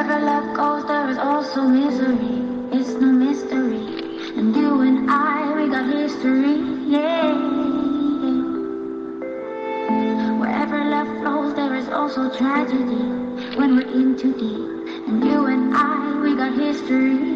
Wherever love goes, there is also misery. It's no mystery. And you and I, we got history. Yeah. Wherever love flows, there is also tragedy. When we're in too deep. And you and I, we got history.